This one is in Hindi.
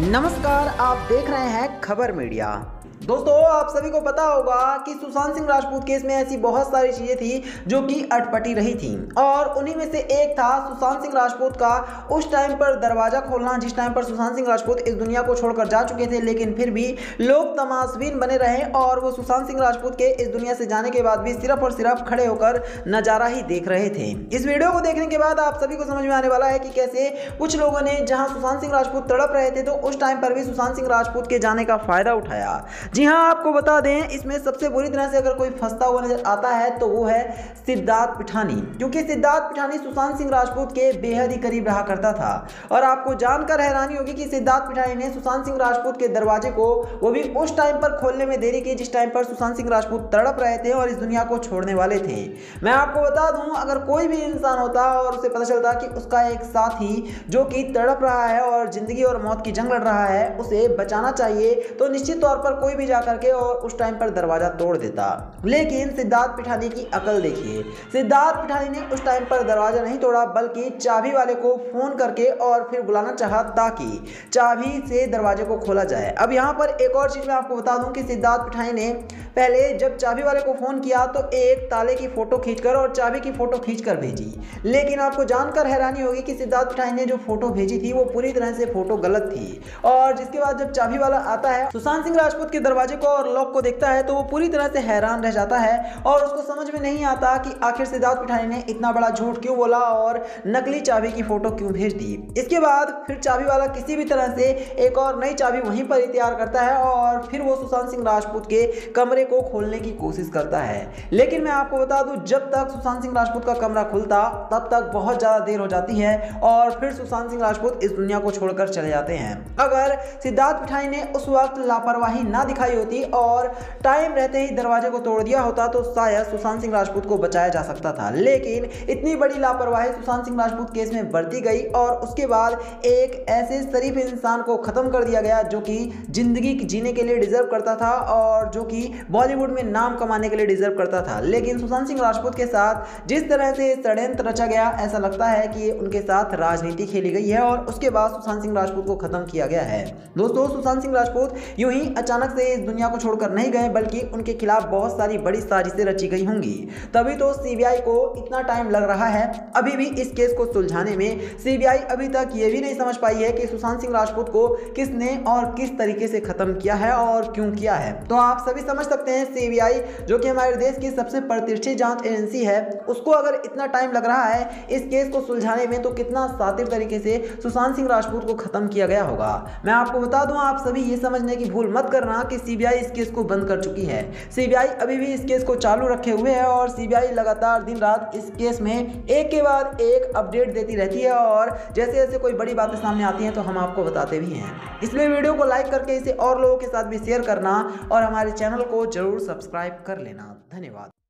नमस्कार, आप देख रहे हैं खबर मीडिया। दोस्तों, आप सभी को पता होगा कि सुशांत सिंह राजपूत केस में ऐसी बहुत सारी चीजें थी जो कि अटपटी रही थी और उन्हीं में से एक था सुशांत सिंह राजपूत का उस टाइम पर दरवाजा खोलना, जिस टाइम पर सुशांत सिंह राजपूत इस दुनिया को छोड़कर जा चुके थे, लेकिन फिर भी लोग तमाशबीन बने रहे और वो सुशांत सिंह राजपूत के इस दुनिया से जाने के बाद भी सिर्फ और सिर्फ खड़े होकर नजारा ही देख रहे थे। इस वीडियो को देखने के बाद आप सभी को समझ में आने वाला है कि कैसे कुछ लोगों ने जहां सुशांत सिंह राजपूत तड़प रहे थे तो उस टाइम पर भी सुशांत सिंह राजपूत के जाने का फायदा उठाया। जी हाँ, आपको बता दें, इसमें सबसे बुरी तरह से अगर कोई फंसता हुआ नजर आता है तो वो है सिद्धार्थ पिठानी, क्योंकि सिद्धार्थ पिठानी सुशांत सिंह राजपूत के बेहद ही करीब रहा करता था। और आपको जानकर हैरानी होगी कि सिद्धार्थ पिठानी ने सुशांत सिंह राजपूत के दरवाजे को वो भी उस टाइम पर खोलने में देरी की जिस टाइम पर सुशांत सिंह राजपूत तड़प रहे थे और इस दुनिया को छोड़ने वाले थे। मैं आपको बता दूं, अगर कोई भी इंसान होता और उसे पता चलता कि उसका एक साथी जो कि तड़प रहा है और जिंदगी और मौत की जंग लड़ रहा है, उसे बचाना चाहिए, तो निश्चित तौर पर कोई भी जाकर के और उस टाइम पर दरवाजा तोड़ देता। लेकिन सिद्धार्थ पिठानी की अकल देखिए, सिद्धार्थ पिठानी ने उस टाइम पर दरवाजा नहीं तोड़ा बल्कि चाबी वाले को फोन करके और फिर बुलाना चाहा ताकि चाबी से दरवाजे को खोला जाए। अब यहाँ पर एक और चीज मैं आपको बता दूं कि सिद्धार्थ पिठानी ने पहले जब चाबी वाले को फोन किया तो एक ताले की फोटो खींचकर और चाबी की फोटो खींचकर भेजी, लेकिन आपको जानकर हैरानी होगी कि सिद्धार्थ पिठानी ने जो फोटो भेजी थी वो पूरी तरह से फोटो गलत थी। और जिसके बाद जब चाबी वाला आता है सुशांत सिंह राजपूत के दरवाजे को और लॉक को देखता है तो वो पूरी तरह से हैरान रह जाता है और उसको समझ में नहीं आता कि आखिर सिद्धार्थ पिठानी ने इतना बड़ा झूठ क्यों बोला और नकली चाबी की फोटो क्यों भेज दी। इसके बाद फिर चाबी वाला किसी भी तरह से एक और नई चाबी वहीं पर ही तैयार करता है और फिर वो सुशांत सिंह राजपूत के कमरे को खोलने की कोशिश करता है। लेकिन मैं आपको बता दूं, जब तक सुशांत सिंह राजपूत का कमरा खुलता तब तक बहुत ज्यादा देर हो जाती है और फिर सुशांत सिंह राजपूत इस दुनिया को छोड़कर चले जाते हैं। अगर सिद्धार्थ पिठानी ने उस वक्त लापरवाही ना दिखाई होती और टाइम रहते ही दरवाजे को तोड़ दिया होता तो शायद सुशांत सिंह राजपूत को बचाया जा सकता था। लेकिन इतनी बड़ी लापरवाही सुशांत सिंह राजपूत केस में बरती गई और उसके बाद एक ऐसे शरीफ इंसान को खत्म कर दिया गया जो कि जिंदगी जीने के लिए डिजर्व करता था और जो कि बॉलीवुड में नाम कमाने के लिए डिजर्व करता था। लेकिन सुशांत सिंह राजपूत के साथ जिस तरह से षड्यंत्र रचा गया, ऐसा लगता है कि उनके साथ राजनीति खेली गई है और उसके बाद सुशांत सिंह राजपूत को खत्म किया गया है। दोस्तों, सुशांत सिंह राजपूत यूं ही अचानक से इस दुनिया को छोड़कर नहीं गए बल्कि उनके खिलाफ बहुत सारी बड़ी साजिशें रची गई होंगी, तभी तो सीबीआई को इतना टाइम लग रहा है। अभी भी इस केस को सुलझाने में सीबीआई अभी तक ये भी नहीं समझ पाई है कि सुशांत सिंह राजपूत को किसने और किस तरीके से खत्म किया है और क्यों किया है। तो आप सभी समझ सकते हैं, सीबीआई जो कि हमारे देश की सबसे प्रतिष्ठित जांच एजेंसी है, उसको अगर इतना टाइम लग रहा है इस केस को सुलझाने में, तो कितना शातिर तरीके से सुशांत सिंह राजपूत को खत्म किया गया होगा। मैं आपको बता दूं, आप सभी ये समझने की भूल मत करना कि सीबीआई इस केस को बंद कर चुकी है। सीबीआई अभी भी इस केस को चालू रखे हुए है और सीबीआई लगातार दिन रात इस केस में एक के बाद एक अपडेट देती रहती है और जैसे जैसे कोई बड़ी बातें सामने आती हैं तो हम आपको बताते भी हैं। इसलिए वीडियो को लाइक करके इसे और लोगों के साथ भी शेयर करना और हमारे चैनल को जरूर सब्सक्राइब कर लेना। धन्यवाद।